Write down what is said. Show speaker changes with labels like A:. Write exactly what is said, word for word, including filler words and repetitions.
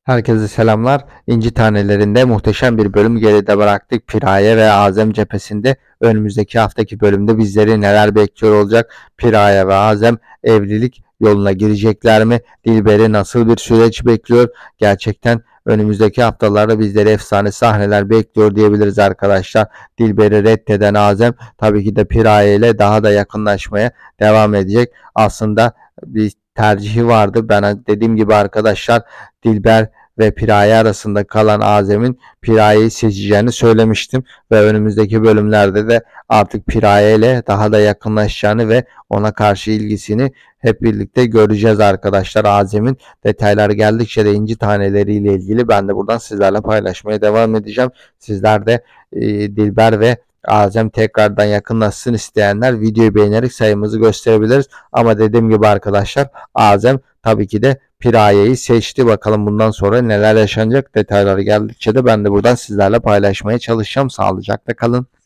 A: Herkese selamlar. İnci Tanelerinde muhteşem bir bölüm geride bıraktık. Piraye ve Azem cephesinde önümüzdeki haftaki bölümde bizleri neler bekliyor olacak? Piraye ve Azem evlilik yoluna girecekler mi? Dilber'i nasıl bir süreç bekliyor? Gerçekten önümüzdeki haftalarda bizleri efsane sahneler bekliyor diyebiliriz arkadaşlar. Dilber'i reddeden Azem tabii ki de Piraye ile daha da yakınlaşmaya devam edecek. Aslında bir tercihi vardı. Ben dediğim gibi arkadaşlar, Dilber ve Piraye arasında kalan Azem'in Piraye'yi seçeceğini söylemiştim ve önümüzdeki bölümlerde de artık Piraye ile daha da yakınlaşacağını ve ona karşı ilgisini hep birlikte göreceğiz arkadaşlar. Azem'in detaylar geldikçe de İnci Taneleri ile ilgili ben de buradan sizlerle paylaşmaya devam edeceğim. Sizler de e, Dilber ve Azem tekrardan yakınlaşsın isteyenler videoyu beğenerek sayımızı gösterebiliriz. Ama dediğim gibi arkadaşlar, Azem tabii ki de Piraye'yi seçti. Bakalım bundan sonra neler yaşanacak, detayları geldikçe de ben de buradan sizlerle paylaşmaya çalışacağım. Sağlıcakla kalın.